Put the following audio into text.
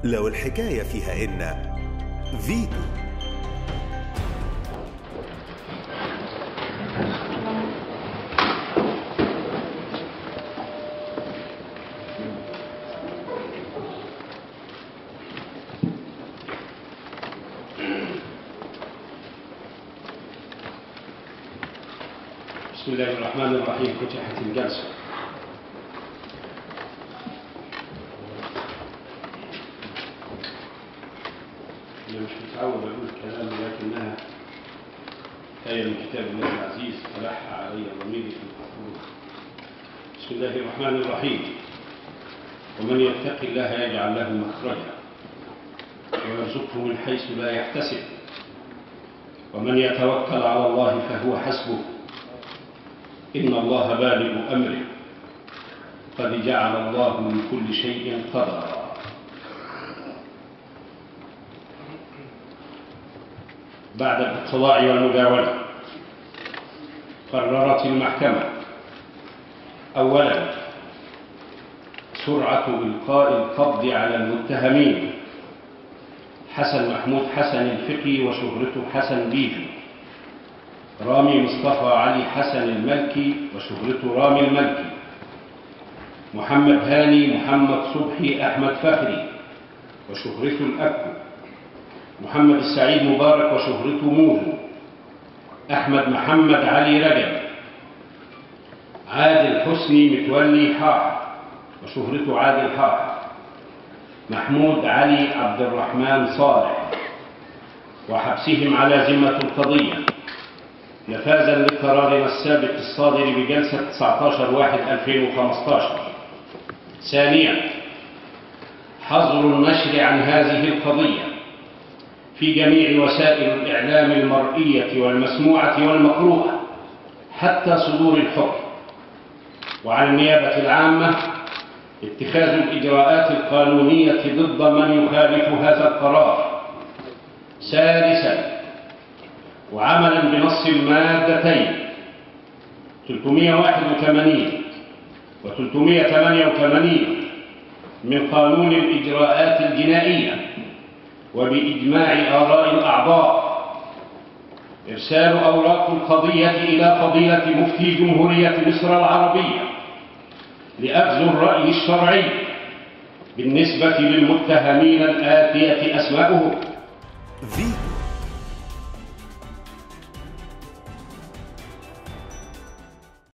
لو الحكاية فيها إن فيتو. بسم الله الرحمن الرحيم. فتحت الجلسة. أنا مش متعود أقول الكلام لكنها آية من كتاب الله العزيز ألح علي ضميري في المحفوظ. بسم الله الرحمن الرحيم. ومن يتق الله يجعل له مخرجا ويرزقه من حيث لا يحتسب ومن يتوكل على الله فهو حسبه إن الله بالغ أمره قد جعل الله من كل شيء قدرا. بعد الاقتضاء والمداولة قررت المحكمة أولا سرعة إلقاء القبض على المتهمين حسن محمود حسن الفقي وشهرته حسن بيجو، رامي مصطفى علي حسن الملكي وشهرته رامي الملكي، محمد هاني محمد صبحي أحمد فخري وشهرته الأكو، محمد السعيد مبارك وشهرته موزو، أحمد محمد علي رجب، عادل حسني متولي حاحة وشهرته عادل حاحة، محمود علي عبد الرحمن صالح، وحبسهم على ذمة القضية نفاذا لقرارنا السابق الصادر بجلسة 19/1/2015. ثانيا حظر النشر عن هذه القضية في جميع وسائل الإعلام المرئية والمسموعة والمقروءة حتى صدور الحكم، وعلى النيابة العامة اتخاذ الإجراءات القانونية ضد من يخالف هذا القرار. ثالثا وعملا بنص المادتين 381 و 388 من قانون الإجراءات الجنائية وبإجماع آراء الأعضاء إرسال أوراق القضية إلى فضيلة مفتي جمهورية مصر العربية لأخذ الرأي الشرعي بالنسبة للمتهمين الآتية أسماؤهم.